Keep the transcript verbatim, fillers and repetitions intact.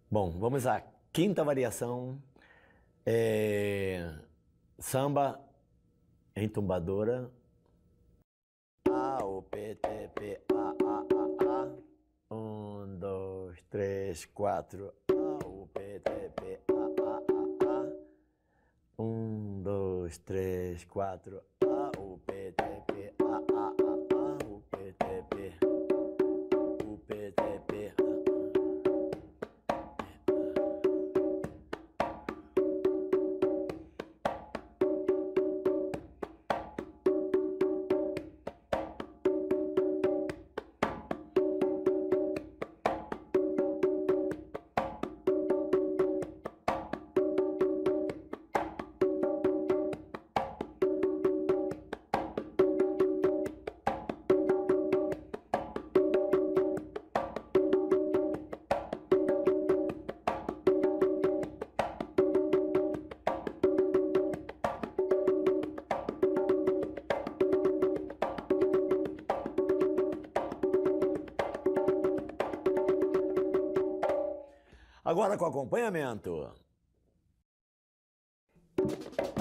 Bom, vamos à quinta variação. É... Samba entumbadora. A, O, P, T, P, A, A, A, A. Um, dois, três, quatro. A, O, P, T, P, A, A, A, A. Um, dois, três, quatro. A, O, P, T, P, A, A, A, A. O, P, T, P. O, P, T, P. Agora com acompanhamento.